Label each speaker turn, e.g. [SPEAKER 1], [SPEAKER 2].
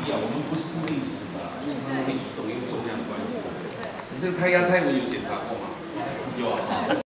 [SPEAKER 1] 掉，我们不是固定死的，所以它们会移动，因为重量关系。你这个胎压胎我有检查过吗？有啊。